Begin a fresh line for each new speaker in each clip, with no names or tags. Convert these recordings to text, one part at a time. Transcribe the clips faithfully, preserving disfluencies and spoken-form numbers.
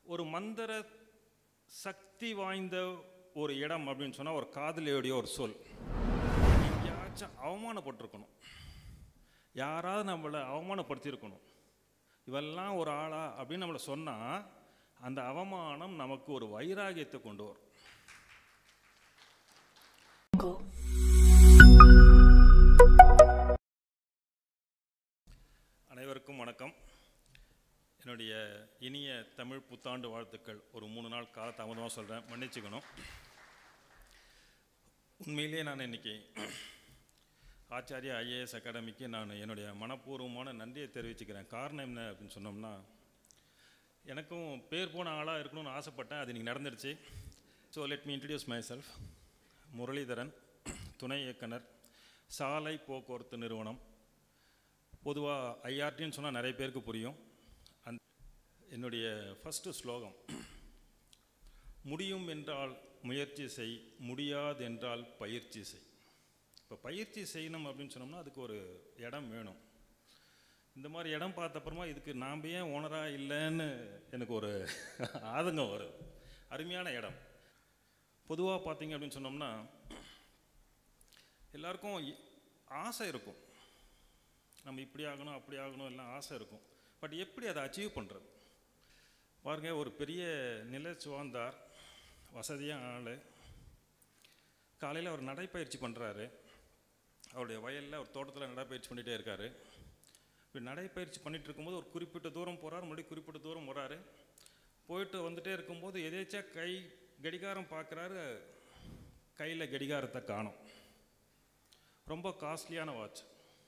ஒரு மந்திர சக்தி வாய்ந்த ஒரு இடம் அப்படின்னு சொன்னால் ஒரு காதலியோடைய ஒரு சொல். எங்கேயாச்சும் அவமானப்பட்டிருக்கணும், யாராவது நம்மளை அவமானப்படுத்தியிருக்கணும். இவெல்லாம் ஒரு ஆளா அப்படின்னு நம்மளை சொன்னால் அந்த அவமானம் நமக்கு ஒரு வைராகியத்தை கொண்டு வரும். அனைவருக்கும் வணக்கம். என்னுடைய இனிய தமிழ் புத்தாண்டு வாழ்த்துக்கள். ஒரு மூணு நாள் கால தாமதமாக சொல்கிறேன், மன்னிச்சுக்கணும். உண்மையிலே நான் இன்றைக்கி ஆச்சாரியா ஐஏஎஸ் அகாடமிக்கு நான் என்னுடைய மனப்பூர்வமான நன்றியை தெரிவிச்சுக்கிறேன். காரணம் என்ன அப்படின்னு சொன்னோம்னா, எனக்கும் பேர் போன ஆளாக இருக்கணும்னு ஆசைப்பட்டேன். அது இன்றைக்கி நடந்துடுச்சு. So let me introduce myself. Muralidharan, துணை இயக்குனர், சாலை போக்குவரத்து நிறுவனம். பொதுவாக ஐஆர்டின்னு சொன்னால் நிறைய பேருக்கு புரியும். அந் என்னுடைய ஃபஸ்ட்டு ஸ்லோகம், முடியும் என்றால் முயற்சி செய், முடியாது என்றால் பயிற்சி செய். இப்போ பயிற்சி செய்யணும் அப்படின்னு சொன்னோம்னா அதுக்கு ஒரு இடம் வேணும். இந்த மாதிரி இடம் பார்த்தப்பறமா இதுக்கு நாம் ஏன் ஓனராக இல்லைன்னு எனக்கு ஒரு ஆதங்கம் வரும். அருமையான இடம். பொதுவாக பார்த்தீங்க அப்படின்னு சொன்னோம்னா எல்லாருக்கும் ஆசை இருக்கும், நம்ம இப்படி ஆகணும் அப்படி ஆகணும் எல்லாம் ஆசை இருக்கும். பட் எப்படி அதை அச்சீவ் பண்ணுறது? பாருங்க, ஒரு பெரிய நில சுவாந்தார், வசதியாக ஆள், காலையில் அவர் நடைப்பயிற்சி பண்ணுறாரு. அவருடைய வயலில் ஒரு தோட்டத்தில் நடைப்பயிற்சி பண்ணிகிட்டே இருக்கார். இப்படி நடைப்பயிற்சி பண்ணிகிட்டு இருக்கும்போது ஒரு குறிப்பிட்ட தூரம் போகிறார், மறுபடியும் குறிப்பிட்ட தூரம் வராரு. போயிட்டு வந்துகிட்டே இருக்கும்போது எதேச்சா கை கடிகாரம் பார்க்குறாரு, கையில் கடிகாரத்தை காணும். ரொம்ப காஸ்ட்லியான வாட்ச்,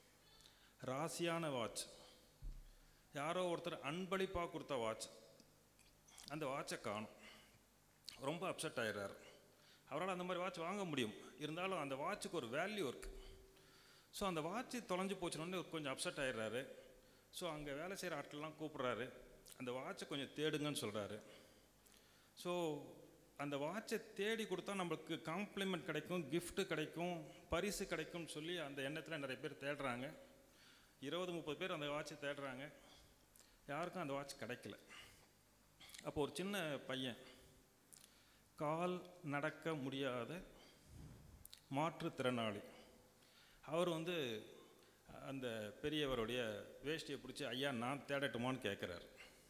ராசியான வாட்ச், யாரோ ஒருத்தர் அன்பளிப்பாக கொடுத்த வாட்ச். அந்த வாட்சை காணும். ரொம்ப அப்செட் ஆகிடுறாரு. அவரால் அந்த மாதிரி வாட்ச் வாங்க முடியும், இருந்தாலும் அந்த வாட்சுக்கு ஒரு வேல்யூ இருக்குது. ஸோ அந்த வாட்சு தொலைஞ்சு போச்சுனோடனே கொஞ்சம் அப்செட் ஆகிடுறாரு. ஸோ அங்கே வேலை செய்கிற ஆட்கள்லாம் கூப்பிட்றாரு, அந்த வாட்சை கொஞ்சம் தேடுங்கன்னு சொல்கிறாரு. ஸோ அந்த வாட்சை தேடி கொடுத்தா நம்மளுக்கு காம்ப்ளிமெண்ட் கிடைக்கும், கிஃப்ட்டு கிடைக்கும், பரிசு கிடைக்கும்னு சொல்லி அந்த எண்ணத்தில் நிறைய பேர் தேடுறாங்க. இருபது முப்பது பேர் அந்த வாட்சை தேடுறாங்க. யாருக்கும் அந்த வாட்ச் கிடைக்கல. அப்போ ஒரு சின்ன பையன், கால் நடக்க முடியாத மாற்றுத்திறனாளி, அவர் வந்து அந்த பெரியவருடைய வேஷ்டியை பிடிச்சி, ஐயா நான் தேடட்டுமான்னு கேட்குறாரு.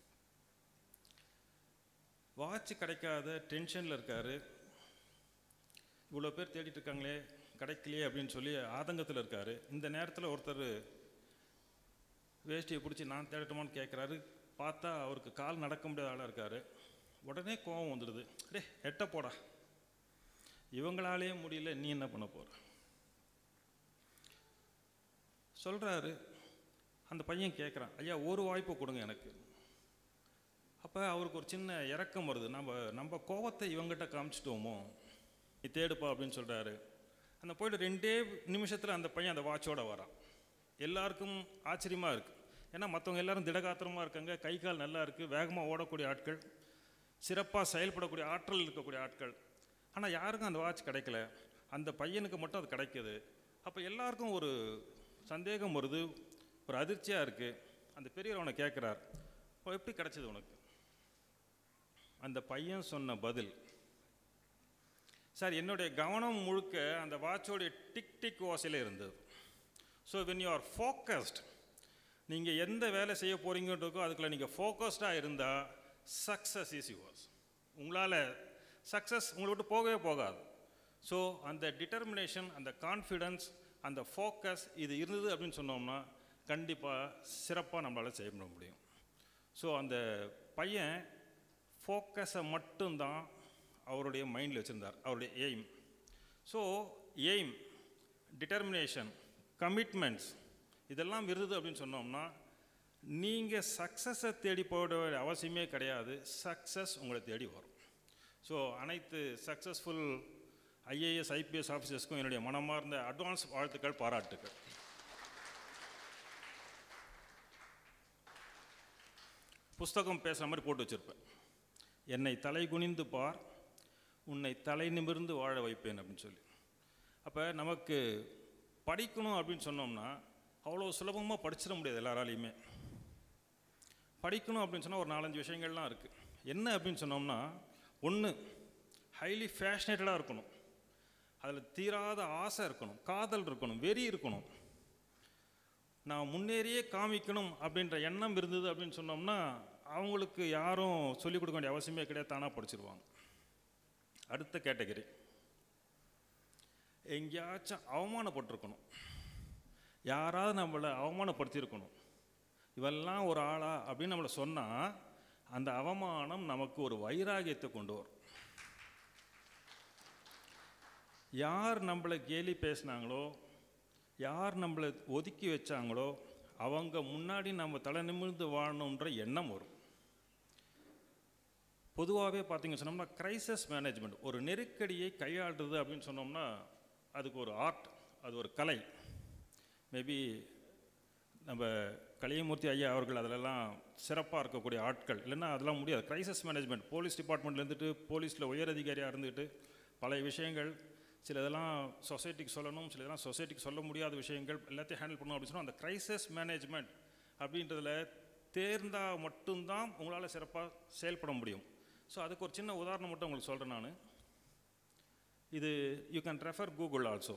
வாட்ச் கிடைக்காத டென்ஷனில் இருக்கார். இவ்வளோ பேர் தேடிட்டு இருக்காங்களே, கிடைக்கலையே அப்படின்னு சொல்லி ஆதங்கத்தில் இருக்கார். இந்த நேரத்தில் ஒருத்தர் வேஷ்டியை பிடிச்சி நான் தேடட்டுமான்னு கேட்குறாரு. பார்த்தா அவருக்கு கால் நடக்க முடியாத ஆளாக இருக்கார். உடனே கோபம் வந்துடுது, டே எட்ட போடா, இவங்களாலேயே முடியல, நீ என்ன பண்ண போகிற சொல்கிறாரு. அந்த பையன் கேட்குறான், ஐயா ஒரு வாய்ப்பு கொடுங்க எனக்கு. அப்போ அவருக்கு ஒரு சின்ன இறக்கம் வருது, நம்ம நம்ம கோபத்தை இவங்ககிட்ட காமிச்சிட்டோமோ, நீ தேடுப்பா அப்படின்னு சொல்கிறாரு. அந்த போய்ட்டு ரெண்டே நிமிஷத்தில் அந்த பையன் அந்த வாட்சோடு வரான். எல்லாருக்கும் ஆச்சரியமாக இருக்குது. ஏன்னா மற்றவங்க எல்லோரும் திடகாத்திரமாக இருக்காங்க, கை கால் நல்லா இருக்குது, வேகமாக ஓடக்கூடிய ஆட்கள், சிறப்பாக செயல்படக்கூடிய ஆற்றல் இருக்கக்கூடிய ஆட்கள். ஆனால் யாருக்கும் அந்த வாட்ச் கிடைக்கல, அந்த பையனுக்கு மட்டும் அது கிடைக்கிது. அப்போ எல்லாருக்கும் ஒரு சந்தேகம் வருது, ஒரு அதிர்ச்சியாக இருக்குது. அந்த பெரியவர் அவனை கேட்குறார், இப்போ எப்படி கிடைச்சது உனக்கு? அந்த பையன் சொன்ன பதில், சார் என்னுடைய கவனம் முழுக்க அந்த வாட்சோடைய டிக் டிக் ஓசையில் இருந்தது. So when you are focused, நீங்கள் எந்த வேலை செய்ய போகிறீங்கன்றக்கோ அதுக்குள்ள நீங்கள் ஃபோக்கஸ்டாக இருந்தால் சக்ஸஸ் இஸ் யுவர்ஸ். உங்களால் சக்ஸஸ் உங்களை விட்டு போகவே போகாது. ஸோ அந்த டிட்டர்மினேஷன், அந்த கான்ஃபிடென்ஸ், அந்த ஃபோக்கஸ் இது இருந்தது அப்படின்னு சொன்னோம்னா கண்டிப்பாக சிறப்பாக நம்மளால் செய்ய முடியும். ஸோ அந்த பையன் ஃபோக்கஸை மட்டும்தான் அவருடைய மைண்டில் வச்சுருந்தார், அவருடைய aim. So aim, determination, commitments இதெல்லாம் இருந்தது அப்படின்னு சொன்னோம்னா நீங்கள் சக்ஸஸை தேடி போட வேண்டிய அவசியமே கிடையாது, சக்ஸஸ் உங்களை தேடி வரும். ஸோ அனைத்து சக்ஸஸ்ஃபுல் ஐஏஎஸ் ஐபிஎஸ் ஆஃபீஸர்ஸ்க்கும் என்னுடைய மனமார்ந்த அட்வான்ஸ் வாழ்த்துக்கள், பாராட்டுக்கள். புஸ்தகம் பேசுகிற மாதிரி போட்டு வச்சுருப்பேன், என்னை தலை குனிந்து பார், உன்னை தலை நிமிர்ந்து வாழ வைப்பேன் அப்படின்னு சொல்லி. அப்போ நமக்கு படிக்கணும் அப்படின்னு சொன்னோம்னா அவ்வளோ சுலபமாக படிச்சிட முடியாது எல்லாராலையுமே. படிக்கணும் அப்படின்னு சொன்னால் ஒரு நாலஞ்சு விஷயங்கள்லாம் இருக்குது. என்ன அப்படின்னு சொன்னோம்னா, ஒன்று ஹைலி ஃபேஷனேட்டடாக இருக்கணும், அதில் தீராத ஆசை இருக்கணும், காதல் இருக்கணும், வெறி இருக்கணும். நான் முன்னேறியே காமிக்கணும் அப்படின்ற எண்ணம் இருந்தது அப்படின்னு சொன்னோம்னா அவங்களுக்கு யாரும் சொல்லிக் கொடுக்க வேண்டிய அவசியமே கிடையாது, தானாக படிச்சிருவாங்க. அடுத்த கேட்டகரி, எங்கேயாச்சும் அவமானப்பட்டிருக்கணும், யாராவது நம்மளை அவமானப்படுத்தியிருக்கணும், இவெல்லாம் ஒரு ஆளா அப்படின்னு நம்மளை சொன்னால் அந்த அவமானம் நமக்கு ஒரு வைராகியத்தை கொண்டு வரும். யார் நம்மளை கேலி பேசினாங்களோ, யார் நம்மளை ஒதுக்கி வச்சாங்களோ அவங்க முன்னாடி நம்ம தலை நிமிர்ந்து வாழணுன்ற எண்ணம் வரும். பொதுவாகவே பார்த்தீங்கன்னு சொன்னோம்னா கிரைசிஸ் மேனேஜ்மெண்ட், ஒரு நெருக்கடியை கையாளுறது அப்படின்னு சொன்னோம்னா அதுக்கு ஒரு ஆர்ட், அது ஒரு கலை. மேபி நம்ம கலியமூர்த்தி ஐயா அவர்கள் அதிலெல்லாம் சிறப்பாக இருக்கக்கூடிய ஆட்கள், இல்லைன்னா அதெல்லாம் முடியாது. கிரைசிஸ் மேனேஜ்மெண்ட், போலீஸ் டிபார்ட்மெண்ட்டில் இருந்துட்டு போலீஸில் உயர் அதிகாரியாக இருந்துட்டு பல விஷயங்கள், சில இதெல்லாம் சொசைட்டிக்கு சொல்லணும், சில இதெல்லாம் சொசைட்டிக்கு சொல்ல முடியாத விஷயங்கள் எல்லாத்தையும் ஹேண்டில் பண்ணணும் அப்படின்னு சொன்னால் அந்த கிரைசிஸ் மேனேஜ்மெண்ட் அப்படின்றதில் தேர்ந்தால் மட்டும்தான் உங்களால் சிறப்பாக செயல்பட முடியும். ஸோ அதுக்கு ஒரு சின்ன உதாரணம் மட்டும் உங்களுக்கு சொல்கிறேன் நான். இது you can refer Google also.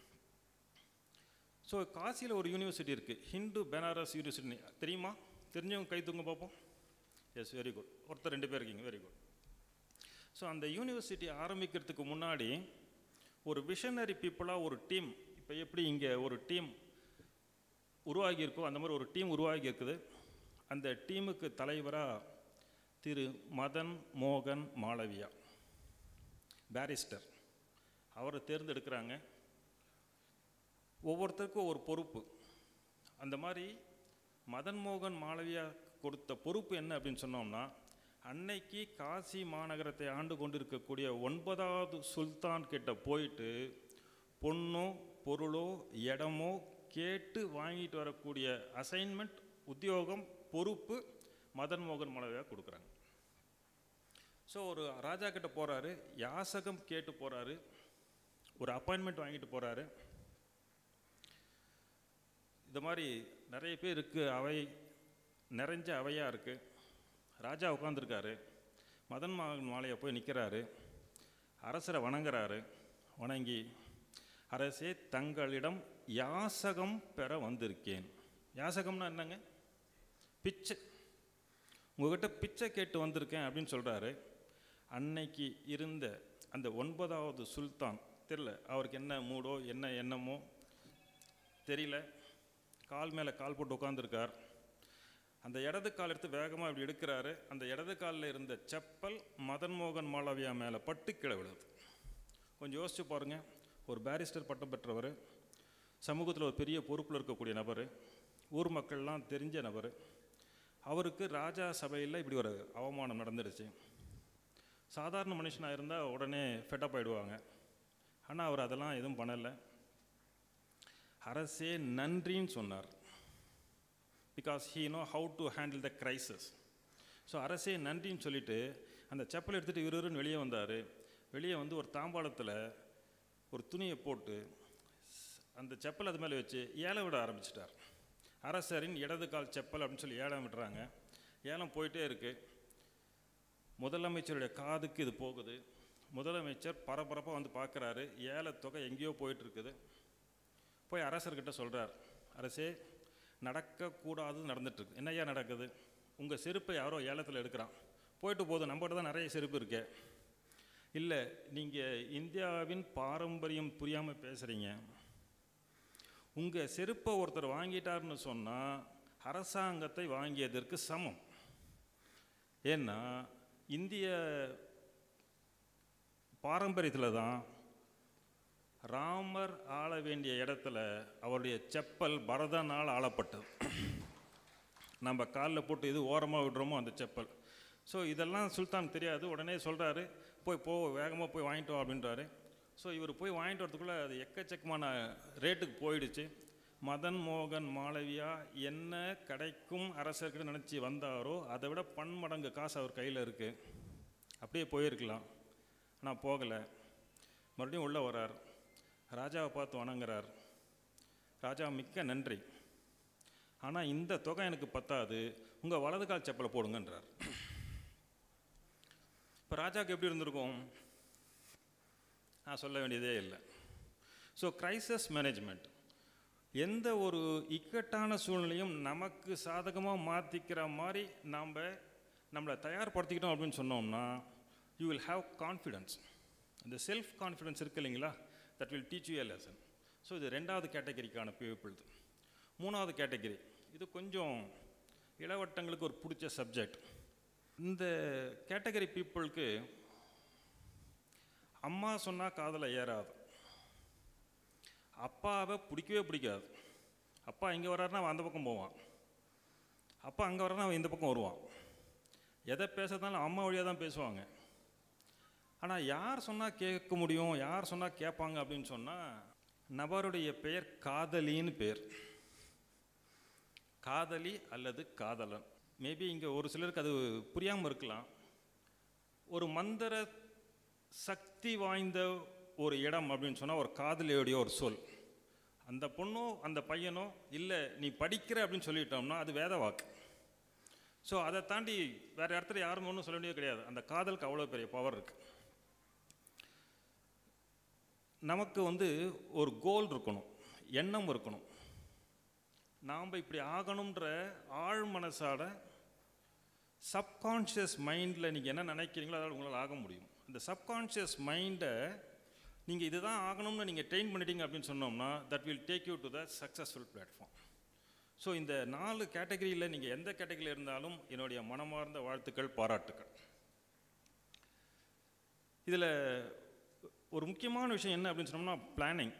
So காசியில் ஒரு யூனிவர்சிட்டி இருக்குது, ஹிந்து பெனாரஸ் யூனிவர்சிட்டி, தெரியுமா? தெரிஞ்சவங்க கை தூங்க பார்ப்போம். Yes, very good. ஒருத்தர் ரெண்டு பேர் இருக்கீங்க, வெரி குட். ஸோ அந்த யூனிவர்சிட்டி ஆரம்பிக்கிறதுக்கு முன்னாடி ஒரு விஷனரி பீப்புளாக ஒரு டீம், இப்போ எப்படி இங்கே ஒரு டீம் உருவாகியிருக்கோ அந்த மாதிரி ஒரு டீம் உருவாகி இருக்குது. அந்த டீமுக்கு தலைவராக திரு மதன் மோகன் மாளவியா, பேரிஸ்டர், அவரை தேர்ந்தெடுக்கிறாங்க. ஒவ்வொருத்தருக்கும் ஒரு பொறுப்பு. அந்த மாதிரி மதன் மோகன் மாளவியா கொடுத்த பொறுப்பு என்ன அப்படின்னு சொன்னோம்னா, அன்னைக்கு காசி மாநகரத்தை ஆண்டு கொண்டிருக்கக்கூடிய ஒன்பதாவது சுல்தான் கிட்ட போயிட்டு பொண்ணோ பொருளோ இடமோ கேட்டு வாங்கிட்டு வரக்கூடிய அசைன்மெண்ட், உத்தியோகம், பொறுப்பு மதன் மோகன் மாளவியா கொடுக்குறாங்க. ஸோ ஒரு ராஜா கிட்ட போகிறாரு, யாசகம் கேட்டு போகிறாரு, ஒரு அப்பாயின்மெண்ட் வாங்கிட்டு போகிறாரு. இந்த மாதிரி நிறைய பேர் இருக்குது, அவை நிறைஞ்ச அவையாக இருக்குது. ராஜா உட்காந்துருக்காரு, மதன் மோகன் மாளவியா போய் நிற்கிறாரு, அரசரை வணங்குறாரு. வணங்கி, அரசே தங்களிடம் யாசகம் பெற வந்திருக்கேன். யாசகம்னா என்னங்க? பிச்சை. உங்கள்கிட்ட பிச்சை கேட்டு வந்திருக்கேன் அப்படின்னு சொல்கிறாரு. அன்னைக்கு இருந்த அந்த ஒன்பதாவது சுல்தான், தெரியல அவருக்கு என்ன மூடோ என்ன எண்ணமோ தெரியல, கால் மேலே கால் போட்டு உட்காந்துருக்கார். அந்த இடது கால் எடுத்து வேகமாக இப்படி எடுக்கிறாரு. அந்த இடது காலில் இருந்த செப்பல் மதன் மோகன் மாளவியா மேலே பட்டு கீழே விழுது. கொஞ்சம் யோசிச்சு பாருங்கள், ஒரு பேரிஸ்டர் பட்டம் பெற்றவர், சமூகத்தில் ஒரு பெரிய பொறுப்பில் இருக்கக்கூடிய நபர், ஊர் மக்கள்லாம் தெரிஞ்ச நபர், அவருக்கு ராஜா சபையில் இப்படி ஒரு அவமானம் நடந்துடுச்சு. சாதாரண மனுஷனாக இருந்தால் உடனே ஃபெட்டப் ஆகிடுவாங்க. ஆனால் அவர் அதெல்லாம் எதுவும் பண்ணலை. அரசே நன்றின்னு சொன்னார். Because he know how to handle the crisis. So அரசே நன்றின்னு சொல்லிவிட்டு அந்த செப்பல் எடுத்துகிட்டு விறுவிறுன்னு வெளியே வந்தார். வெளியே வந்து ஒரு தாம்பாளத்தில் ஒரு துணியை போட்டு அந்த செப்பல் அது மேலே வச்சு ஏலம் விட ஆரம்பிச்சிட்டார். அரசரின் இடது கால் செப்பல் அப்படின்னு சொல்லி ஏலம் விடுறாங்க. ஏலம் போயிட்டே இருக்குது. முதலமைச்சருடைய காதுக்கு இது போகுது. முதலமைச்சர் பரபரப்பாக வந்து பார்க்குறாரு, ஏலத்தொகை எங்கேயோ போயிட்டுருக்குது. போய் அரசர்கிட்ட சொல்கிறார், அரசே நடக்கக்கூடாது நடந்துட்டுருக்கு. என்னையா நடக்குது? உங்கள் செருப்பை யாரோ ஏலத்தில் எடுக்கிறான். போயிட்டு போதும், நம்மகிட்ட தான் நிறைய செருப்பு இருக்கே. இல்லை, நீங்கள் இந்தியாவின் பாரம்பரியம் புரியாமல் பேசுகிறீங்க. உங்கள் செருப்பை ஒருத்தர் வாங்கிட்டார்னு சொன்னால் அரசாங்கத்தை வாங்கியதற்கு சமம். ஏன்னா இந்திய பாரம்பரியத்தில் தான் ராமர் ஆள வேண்டிய இடத்துல அவருடைய செப்பல் பரதனால் ஆளப்பட்டது. நம்ம காலில் போட்டு இது ஓரமாக விடுறோமோ அந்த செப்பல். ஸோ இதெல்லாம் சுல்தான் தெரியாது. உடனே சொல்கிறாரு, போய் போ வேகமாக போய் வாங்கிட்டு வா அப்படின்றாரு. ஸோ இவர் போய் வாங்கிட்டு வரதுக்குள்ளே அது எக்கச்சக்கமான ரேட்டுக்கு போயிடுச்சு. மதன் மோகன் மாளவியா என்ன கிடைக்கும் அரசர்கிட்ட நினச்சி வந்தாரோ அதை விட பன்மடங்கு காசு அவர் கையில் இருக்குது. அப்படியே போயிருக்கலாம், ஆனால் போகலை. மறுபடியும் உள்ளே வரார், ராஜாவை பார்த்து வணங்குறார். ராஜா மிக்க நன்றி, ஆனால் இந்த தொகை எனக்கு பத்தாது, உங்கள் வலது கால் செப்பலை போடுங்கன்றார். அப்போ ராஜாவுக்கு எப்படி இருந்திருக்கும்? நான் சொல்ல வேண்டியதே இல்லை. ஸோ கிரைசிஸ் மேனேஜ்மெண்ட், எந்த ஒரு இக்கட்டான சூழ்நிலையும் நமக்கு சாதகமாக மாற்றிக்கிற மாதிரி நாம் நம்மளை தயார்படுத்திக்கிட்டோம் அப்படின்னு சொன்னோம்னா யூ வில் ஹாவ் கான்ஃபிடென்ஸ். இந்த செல்ஃப் கான்ஃபிடென்ஸ் இருக்கு இல்லைங்களா, that will teach you a lesson. So இது ரெண்டாவது கேட்டகரிக்கான பீப்புள். மூணாவது கேட்டகரி, இது கொஞ்சம் இளவட்டங்களுக்கு ஒரு பிடிச்ச சப்ஜெக்ட். இந்த கேட்டகரி பீப்புளுக்கு அம்மா சொன்னால் காதில் ஏறாது, அப்பாவை பிடிக்கவே பிடிக்காது. அப்பா இங்கே வர்றாருன்னா அவன் அந்த பக்கம் போவான், அப்பா அங்கே வர்றாருன்னா அவன் இந்த பக்கம் வருவான். எதை பேசுறதுனாலும் அம்மா வழியாக தான் பேசுவாங்க. ஆனால் யார் சொன்னால் கேட்க முடியும், யார் சொன்னால் கேட்பாங்க அப்படின்னு சொன்னால் நபருடைய பெயர் காதலின்னு பேர். காதலி அல்லது காதலன். மேபி இங்கே ஒரு சிலருக்கு அது புரியாமல் இருக்கலாம். ஒரு மந்திர சக்தி வாய்ந்த ஒரு இடம் அப்படின்னு சொன்னால் ஒரு காதலியோடைய ஒரு சொல். அந்த பொண்ணோ அந்த பையனோ இல்லை நீ படிக்கிற அப்படின்னு சொல்லிட்டோம்னா அது வேத வாக்கு. ஸோ அதை தாண்டி வேறு இடத்துல யாரும் ஒன்றும் சொல்ல வேண்டியது கிடையாது. அந்த காதலுக்கு அவ்வளோ பெரிய பவர் இருக்குது. நமக்கு வந்து ஒரு கோல் இருக்கணும், எண்ணம் இருக்கணும். நாம் இப்படி ஆகணுன்ற ஆழ் மனசாட சப்கான்ஷியஸ் மைண்டில் நீங்கள் என்ன நினைக்கிறீங்களோ அதாவது உங்களால் ஆக முடியும். இந்த சப்கான்ஷியஸ் மைண்டை நீங்கள் இதுதான் ஆகணும்னு நீங்கள் ட்ரெயின் பண்ணிட்டீங்க அப்படின்னு சொன்னோம்னா that will take you to the successful platform. So இந்த நாலு கேட்டகரியில் நீங்கள் எந்த கேட்டகரியில் இருந்தாலும் என்னுடைய மனமார்ந்த வாழ்த்துக்கள், பாராட்டுக்கள். இதில் ஒரு முக்கியமான விஷயம் என்ன அப்படின்னு சொன்னோம்னா பிளானிங்.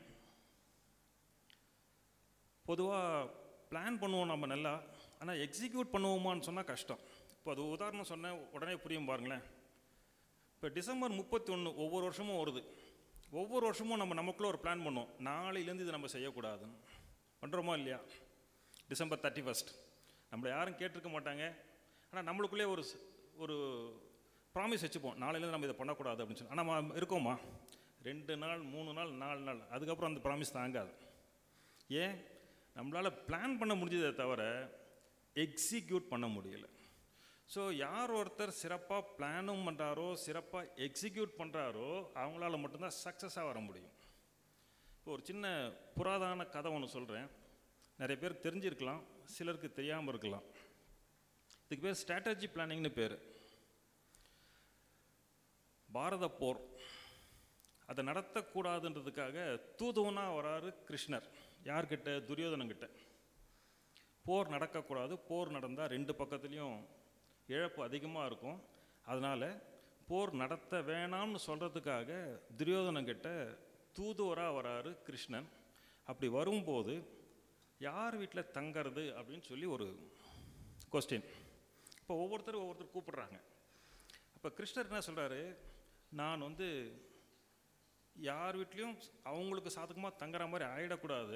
பொதுவாக பிளான் பண்ணுவோம் நம்ம நல்லா, ஆனால் எக்ஸிக்யூட் பண்ணுவோமான்னு சொன்னால் கஷ்டம். இப்போ அது உதாரணம் சொன்னேன், உடனே புரியும் பாருங்களேன். இப்போ டிசம்பர் முப்பத்தி ஒன்று ஒவ்வொரு வருஷமும் வருது. ஒவ்வொரு வருஷமும் நம்ம நமக்குள்ளே ஒரு பிளான் பண்ணுவோம், நாளையிலேருந்து இது நம்ம செய்யக்கூடாதுன்னு. பண்ணுறோமா இல்லையா? டிசம்பர் தேர்ட்டி ஃபஸ்ட் நம்மளை யாரும் கேட்டிருக்க மாட்டாங்க, ஆனால் நம்மளுக்குள்ளே ஒரு ஒரு ப்ராமிஸ் வச்சுப்போம், நாளையிலேருந்து நம்ம இதை பண்ணக்கூடாது அப்படின்னு சொல்லி. ஆனால் நம்ம இருக்கோமா? ரெண்டு நாள் மூணு நாள் நாலு நாள் அதுக்கப்புறம் அந்த ப்ராமிஸ் தாங்காது. ஏன்? நம்மளால் பிளான் பண்ண முடிஞ்சதை தவிர எக்ஸிக்யூட் பண்ண முடியலை. ஸோ யார் ஒருத்தர் சிறப்பாக பிளானும் பண்ணுறாரோ சிறப்பாக எக்ஸிக்யூட் பண்ணுறாரோ அவங்களால மட்டும்தான் சக்ஸஸாக வர முடியும். இப்போ ஒரு சின்ன புராதான கதை ஒன்று சொல்கிறேன். நிறைய பேருக்கு தெரிஞ்சிருக்கலாம், சிலருக்கு தெரியாமல் இருக்கலாம். இதுக்கு பேர் ஸ்ட்ராட்டஜி பிளானிங்னு பேர். பாரத போர் அதை நடத்தக்கூடாதுன்றதுக்காக தூதுவனாக வராரு கிருஷ்ணர். யார்கிட்ட? துரியோதனங்கிட்ட. போர் நடக்கக்கூடாது, போர் நடந்தால் ரெண்டு பக்கத்துலேயும் இழப்பு அதிகமாக இருக்கும், அதனால் போர் நடத்த வேணாம்னு சொல்கிறதுக்காக துரியோதனங்கிட்ட தூதுவராக வராரு கிருஷ்ணன். அப்படி வரும்போது யார் வீட்டில் தங்கிறது அப்படின்னு சொல்லி ஒரு கொஸ்டின். இப்போ ஒவ்வொருத்தரும் ஒவ்வொருத்தர் கூப்பிடுறாங்க. அப்போ கிருஷ்ணர் என்ன சொல்கிறாரு, நான் வந்து யார் வீட்லேயும் அவங்களுக்கு சாதகமாக தங்குற மாதிரி ஆகிடக்கூடாது,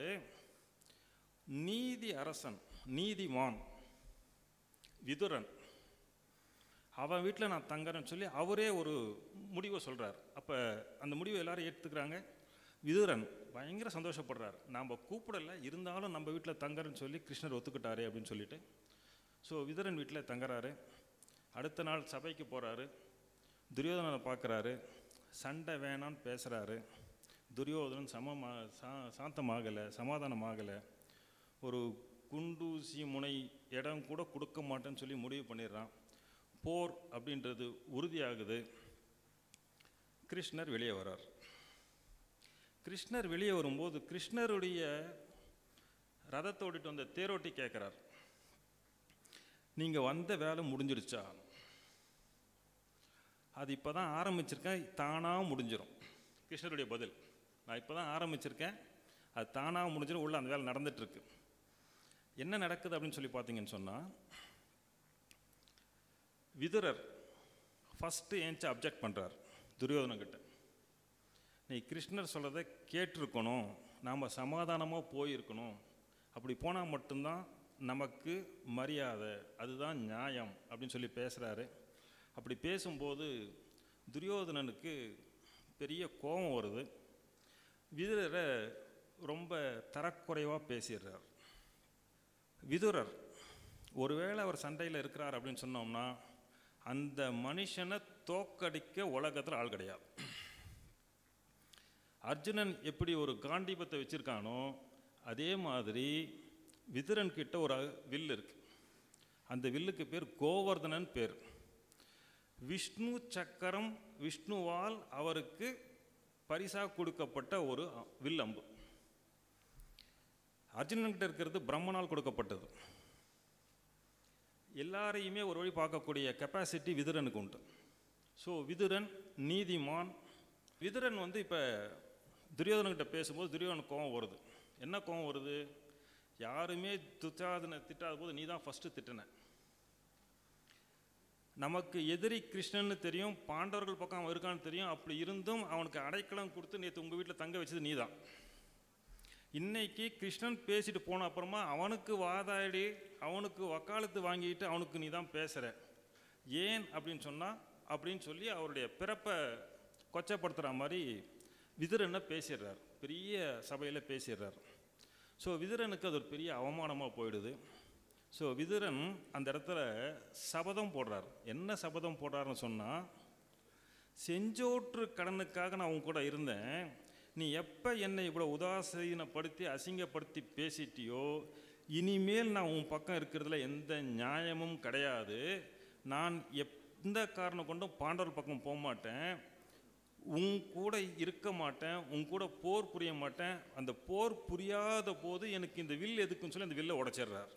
நீதி அரசன் நீதிமான் விதுரன் அவன் வீட்டில் நான் தங்குறேன்னு சொல்லி அவரே ஒரு முடிவை சொல்கிறார். அப்போ அந்த முடிவை எல்லாரும் ஏற்றுக்கிறாங்க. விதுரன் பயங்கர சந்தோஷப்படுறார், நாம் கூப்பிடலை இருந்தாலும் நம்ம வீட்டில் தங்குறேன்னு சொல்லி கிருஷ்ணர் ஒத்துக்கிட்டாரு அப்படின்னு சொல்லிட்டு. ஸோ விதுரன் வீட்டில் தங்குறாரு. அடுத்த நாள் சபைக்கு போகிறாரு, துரியோதனனை பார்க்குறாரு, சண்டை வேணான்னு பேசுகிறாரு. துரியோதனன் சமமா சா சாந்தமாகலை சமாதானமாகலை. ஒரு குண்டூசி முனை இடம் கூட கொடுக்க மாட்டேன்னு சொல்லி முடிவு பண்ணிடுறான். போர் அப்படின்றது உறுதியாகுது. கிருஷ்ணர் வெளியே வரார். கிருஷ்ணர் வெளியே வரும்போது கிருஷ்ணருடைய ரதத்தை ஓட்டிட்டு வந்த தேரோட்டி கேட்குறார், நீங்கள் வந்த வேலை முடிஞ்சிடுச்சா? அது இப்போ தான் ஆரம்பிச்சிருக்கேன், தானாக முடிஞ்சிடும். கிருஷ்ணருடைய பதில், நான் இப்போ தான் ஆரம்பிச்சிருக்கேன், அது தானாக முடிஞ்சிடும், உள்ள அந்த வேலை நடந்துகிட்ருக்கு. என்ன நடக்குது அப்படின்னு சொல்லி பார்த்தீங்கன்னு சொன்னால், விதுரர் ஃபஸ்ட்டு ஏன்ச்சு அப்ஜெக்ட் பண்ணுறார் துரியோதனங்கிட்ட. நீ கிருஷ்ணர் சொல்கிறத கேட்டிருக்கணும், நாம் சமாதானமாக போயிருக்கணும், அப்படி போனால் மட்டும்தான் நமக்கு மரியாதை, அதுதான் நியாயம் அப்படின்னு சொல்லி பேசுகிறாரு. அப்படி பேசும்போது துரியோதனனுக்கு பெரிய கோபம் வருது. விதுரரை ரொம்ப தரக்குறைவாக பேசிடுறார். விதுரர் ஒருவேளை அவர் சண்டையில் இருக்கிறார் அப்படின்னு சொன்னோம்னா அந்த மனுஷனை தோக்கடிக்க உலகத்தில் ஆள் கிடையாது. அர்ஜுனன் எப்படி ஒரு காண்டீபத்தை வச்சிருக்கானோ அதே மாதிரி விதுரன் கிட்ட ஒரு வில் இருக்கு. அந்த வில்லுக்கு பேர் கோவர்தனன் பேர். விஷ்ணு சக்கரம், விஷ்ணுவால் அவருக்கு பரிசாக கொடுக்கப்பட்ட ஒரு வில் அம்பு. அர்ஜுனன்கிட்ட இருக்கிறது பிரம்மனால் கொடுக்கப்பட்டது. எல்லாரையுமே ஒரு வழி பார்க்கக்கூடிய கெப்பாசிட்டி விதுரனுக்கு உண்டு. ஸோ விதுரன் நீதிமான். விதுரன் வந்து இப்போ துரியோதனன்கிட்ட பேசும்போது துரியோதனன் கோபம் வருது. என்ன கோபம் வருது? யாருமே துச்சாதனை திட்டாத போது நீ தான் ஃபஸ்ட்டு திட்டின. நமக்கு எதிரி கிருஷ்ணன்னு தெரியும், பாண்டவர்கள் பக்கம் அவன் இருக்கான்னு தெரியும். அப்படி இருந்தும் அவனுக்கு அடைக்கலம் கொடுத்து நேற்று உங்கள் வீட்டில் தங்க வச்சது நீ தான். இன்னைக்கு கிருஷ்ணன் பேசிட்டு போன அப்புறமா அவனுக்கு வாதாடி அவனுக்கு வக்காலத்து வாங்கிட்டு அவனுக்கு நீ தான் பேசுகிற. ஏன் அப்படின்னு சொன்னால் அப்படின்னு சொல்லி அவருடைய பிறப்பை கொச்சப்படுத்துகிற மாதிரி விதுரனை பேசிடுறார். பெரிய சபையில் பேசிடுறார். ஸோ விதுரனுக்கு அது ஒரு பெரிய அவமானமாக போயிடுது. ஸோ விதுரன் அந்த இடத்துல சபதம் போடுறார். என்ன சபதம் போடுறாருன்னு சொன்னால், செஞ்சோற்று கடனுக்காக நான் உன் கூட இருந்தேன், நீ எப்போ என்னை இவ்வளோ உதாசீனப்படுத்தி அசிங்கப்படுத்தி பேசிட்டியோ இனிமேல் நான் உன் பக்கம் இருக்கிறதுல எந்த நியாயமும் கிடையாது. நான் எந்த காரணம் கொண்டும் பாண்டவர் பக்கம் போக மாட்டேன், உன் கூட இருக்க மாட்டேன், உன் கூட போர் புரிய மாட்டேன். அந்த போர் புரியாத போது எனக்கு இந்த வில் எதுக்குன்னு சொல்லி அந்த வில்லை உடைச்சிடுறார்.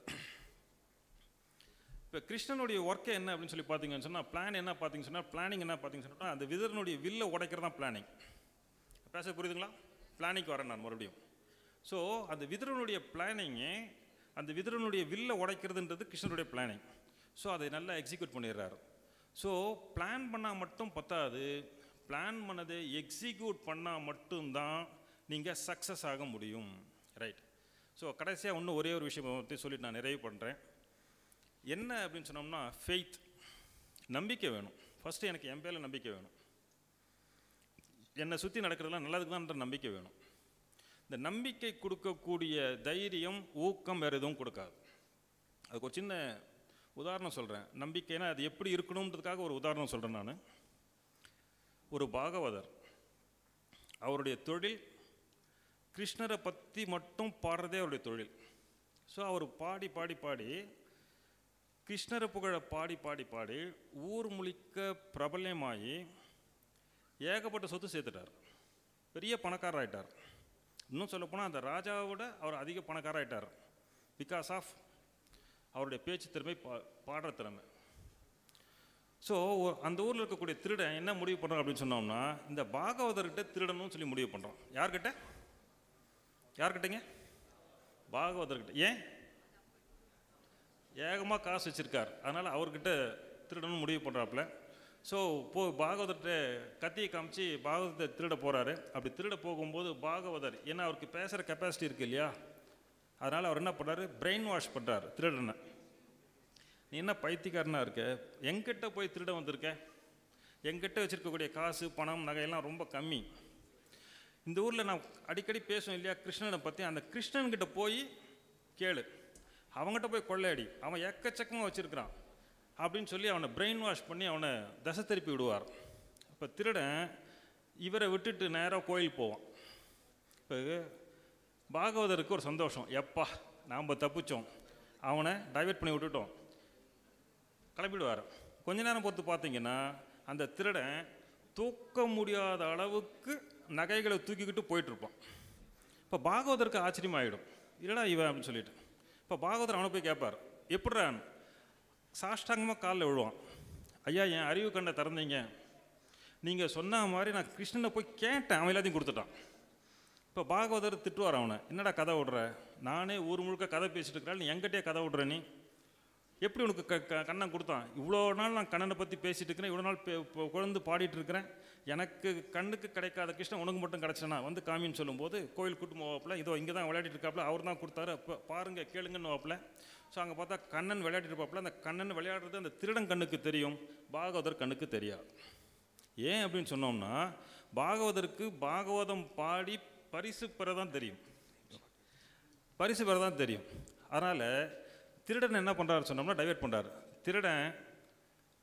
இப்போ கிருஷ்ணனுடைய ஒர்க்கே என்ன அப்படின்னு சொல்லி பார்த்தீங்கன்னு சொன்னால், பிளான் என்ன பார்த்தீங்கன்னு சொன்னால், பிளானிங் என்ன பார்த்தீங்கன்னு சொன்னால், அந்த விதரனுடைய வில்லை உடைக்கிறது தான் பிளானிங். பேச புரியுதுங்களா? பிளானிங்க்கு வரேன் நான் மறுபடியும். ஸோ அந்த விதரனுடைய பிளானிங்கு, அந்த விதரனுடைய வில்லை உடைக்கிறதுன்றது கிருஷ்ணனுடைய பிளானிங். ஸோ அதை நல்லா எக்ஸிக்யூட் பண்ணிடுறாரு. ஸோ பிளான் பண்ணால் மட்டும் பத்தாது, பிளான் பண்ணதை எக்ஸிக்யூட் பண்ணால் மட்டும்தான் நீங்கள் சக்ஸஸ் ஆக முடியும். ரைட். ஸோ கடைசியாக இன்னும் ஒரே ஒரு விஷயம் பற்றி சொல்லிட்டு நான் நிறைவு பண்ணுறேன். என்ன அப்படின்னு சொன்னோம்னா, ஃபெய்த், நம்பிக்கை வேணும். ஃபஸ்ட்டு எனக்கு என் பேரில் நம்பிக்கை வேணும். என்னை சுற்றி நடக்கிறதுலாம் நல்லதுக்கு தான்ன்ற நம்பிக்கை வேணும். இந்த நம்பிக்கை கொடுக்கக்கூடிய தைரியம், ஊக்கம் வேறு எதுவும் கொடுக்காது. அதுக்கு ஒரு சின்ன உதாரணம் சொல்கிறேன். நம்பிக்கைனா அது எப்படி இருக்கணுன்றதுக்காக ஒரு உதாரணம் சொல்கிறேன் நான். ஒரு பாகவதர், அவருடைய தொழில் கிருஷ்ணரை பற்றி மட்டும் பாடுறதே அவருடைய தொழில். ஸோ அவர் பாடி பாடி பாடி கிருஷ்ணரை புகழ பாடி பாடி பாடி ஊர் முழுக்க பிரபல்யமாகி ஏகப்பட்ட சொத்து சேர்த்துட்டார். பெரிய பணக்காரராயிட்டார். இன்னும் சொல்லப்போனால் அந்த ராஜாவோட அவர் அதிக பணக்காரராயிட்டார். பிகாஸ் ஆஃப் அவருடைய பேச்சு திறமை, பா பாடுற திறமை. ஸோ அந்த ஊரில் இருக்கக்கூடிய திருடன் என்ன முடிவு பண்ணுறான் அப்படின்னு சொன்னோம்னா, இந்த பாகவதர்கிட்ட திருடணும்னு சொல்லி முடிவு பண்ணுறான். யார்கிட்ட? யார்கிட்டங்க? பாகவதர்கிட்ட. ஏன்? ஏகமாக காசு வச்சுருக்கார், அதனால் அவர்கிட்ட திருடணும்னு முடிவு பண்ணுறாப்புல. ஸோ போ பாகவதர்கிட்ட கத்தியை காமிச்சு பாகவதத்தை திருட போகிறாரு. அப்படி திருட போகும்போது பாகவதர், ஏன்னா அவருக்கு பேசுகிற கெப்பாசிட்டி இருக்குது இல்லையா, அதனால் அவர் என்ன பண்ணுறாரு, பிரெயின் வாஷ் பண்ணுறாரு திருடனை. நீ என்ன பைத்தியக்காரனாக இருக்க, எங்கிட்ட போய் திருட வந்திருக்க, எங்கிட்ட வச்சுருக்கக்கூடிய காசு பணம் நகையெல்லாம் ரொம்ப கம்மி. இந்த ஊரில் நான் அடிக்கடி பேசுவேன் இல்லையா கிருஷ்ணனை பற்றி, அந்த கிருஷ்ணன்கிட்ட போய் கேளு, அவங்ககிட்ட போய் கொள்ளையடி, அவன் எக்கச்சக்கமாக வச்சுருக்கிறான் அப்படின்னு சொல்லி அவனை பிரெயின் வாஷ் பண்ணி அவனை தசை திருப்பி விடுவார். இப்போ திருடன் இவரை விட்டுட்டு நேராக கோயில் போவான். இப்போ பாகவதருக்கு ஒரு சந்தோஷம், எப்பா நாம் தப்பிச்சோம், அவனை டைவெர்ட் பண்ணி விட்டுட்டோம், கிளம்பிடுவார். கொஞ்ச நேரம் பொறுத்து பார்த்தீங்கன்னா அந்த திருடன் தூக்க முடியாத அளவுக்கு நகைகளை தூக்கிக்கிட்டு போயிட்டுருப்பான். இப்போ பாகவதருக்கு ஆச்சரியமாகிடும், இல்லைடா இவன் அப்படின்னு சொல்லிட்டு. இப்போ பாகவதர் அவனை போய் கேட்பார், எப்படிறான்? சாஷ்டாங்கமாக காலில் விழுவான். ஐயா, என் அறிவு கண்ணை திறந்தீங்க, நீங்கள் சொன்ன மாதிரி நான் கிருஷ்ணனை போய் கேட்டேன், அவன் எல்லாத்தையும் கொடுத்துட்டான். இப்போ பாகவதர் திட்டுவார் அவனை, என்னடா கதை விடுற, நானே ஊர் முழுக்க கதை பேசிட்டு இருக்கிறாள், நீ எங்கிட்டே கதை விடுற, நீ எப்படி உனக்கு க க கண்ணன் கொடுத்தான்? இவ்வளோ நாள் நான் கண்ணனை பற்றி பேசிகிட்டு இருக்கிறேன், இவ்வளோ நாள் குழந்து பாடிட்டு இருக்கிறேன், எனக்கு கண்ணுக்கு கிடைக்காத கிருஷ்ணன் உனக்கு மட்டும் கிடச்சனா, வந்து காமின்னு சொல்லும்போது கோயில் கூட்டு போவாப்பில், இதோ இங்கே தான் விளையாடிட்டு இருக்காப்புல, அவர் தான் கொடுத்தாரு, அப்போ பாருங்கள் கேளுங்கன்னு வாப்பில். ஸோ அங்கே பார்த்தா கண்ணன் விளையாடிட்டு இருப்பாப்புல, அந்த கண்ணன் விளையாடுறது அந்த திருடன் கண்ணுக்கு தெரியும், பாகவதர் கண்ணுக்கு தெரியாது. ஏன் அப்படின்னு சொன்னோம்னா, பாகவதற்கு பாகவதம் பாடி பரிசு பெற தான் தெரியும், பரிசு பெற தான் தெரியும். அதனால் திருடன் என்ன பண்ணுறாரு சொன்னோம்னா டைவெர்ட் பண்ணுறாரு. திருடன்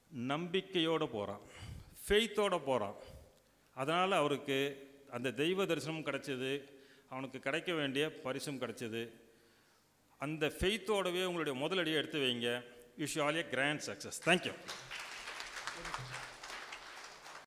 நம்பிக்கையோடு போகிறான், ஃபெய்த்தோடு போகிறான். அதனால் அவருக்கு அந்த தெய்வ தரிசனம் கிடைச்சது, அவனுக்கு கிடைக்க வேண்டிய பரிசும் கிடைச்சது. அந்த ஃபெய்த்தோடவே உங்களுடைய முதலடியை எடுத்து வைங்க. You should all a grand success. Thank you.